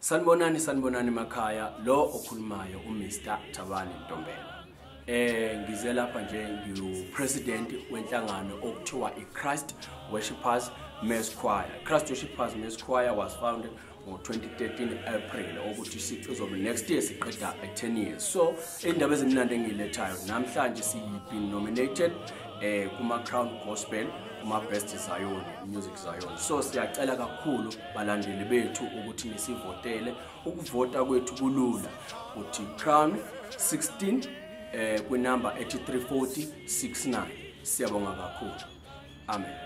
Sanibonani makhaya, lo okhulumayo uMr Thabani Ntombela. Ngize lapha nje ngiu-president wenhlangano okuthiwa i-Christ Worshipers Mass Choir. Christ Worshipers Mass Choir was founded ngo-2013 April, ukuthi sithi uzobe next year siqeda 10 years. So indaba ezimnandi engilethayo namhlanje siyibeen nominated kuma Crown Gospel kuma Best Zion Music Zion. So siyacela kakhulu balandeli bethu ukuthi nisivotele. Ukuvota kwethu kulula uthi Crown 16 kwi number 834069. Siyabonga kakhulu. Amen.